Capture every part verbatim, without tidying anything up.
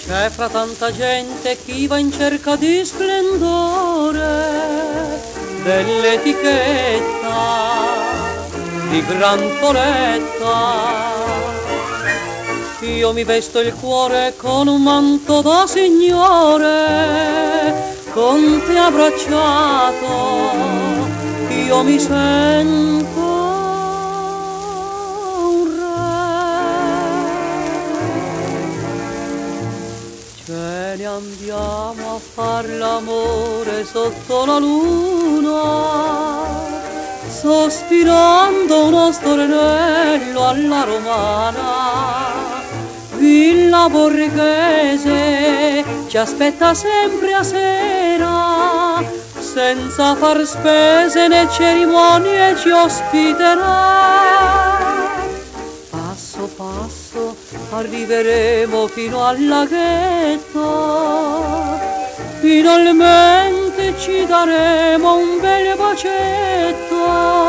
C'è fra tanta gente chi va in cerca di splendore, dell'etichetta, di gran poletta. Io mi vesto il cuore con un manto da signore, con te abbracciato io mi sento un re. Ce ne andiamo a far l'amore sotto la luna, sospirando uno stornello alla romana. Villa Borghese ci aspetta sempre a sera, senza far spese né cerimonie ci ospiterà. Passo passo arriveremo fino al laghetto, finalmente ci daremo un bel bacetto,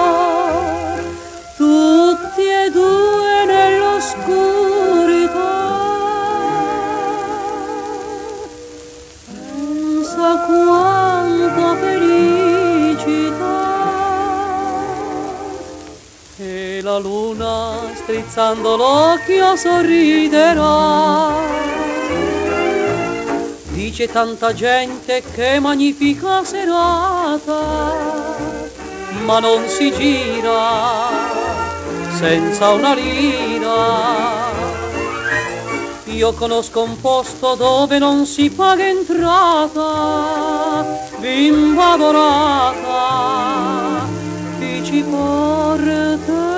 tutti e due nell'oscurità. Pensa quanta felicità, e la luna strizzando l'occhio sorriderà. Dice tanta gente che magnifica serata, ma non si gira senza una lira. Io conosco un posto dove non si paga entrata, bimba dorata, ti ci porterò.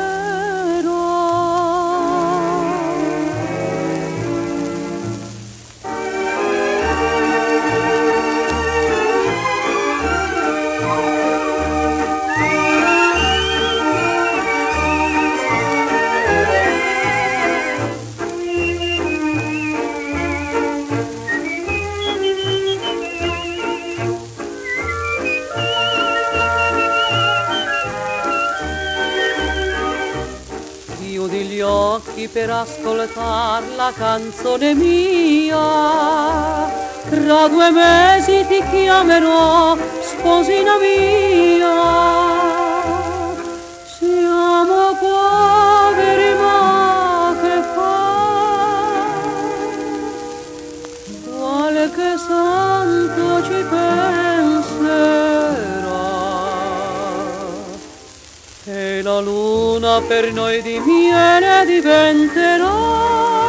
Chiudi gli occhi per ascoltar la canzone mia, tra due mesi ti chiamerò sposina mia. Siamo poveri ma che fa, qualche santo ci penserà, e la luna per noi di miele diventerà.